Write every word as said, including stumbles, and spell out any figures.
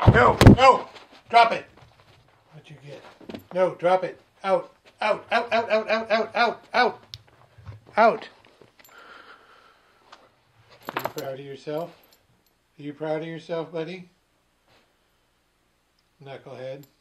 No, no, drop it. What'd you get? No, drop it. Out, out, out, out, out, out, out, out, out, out. Are you proud of yourself? Are you proud of yourself, buddy? Knucklehead.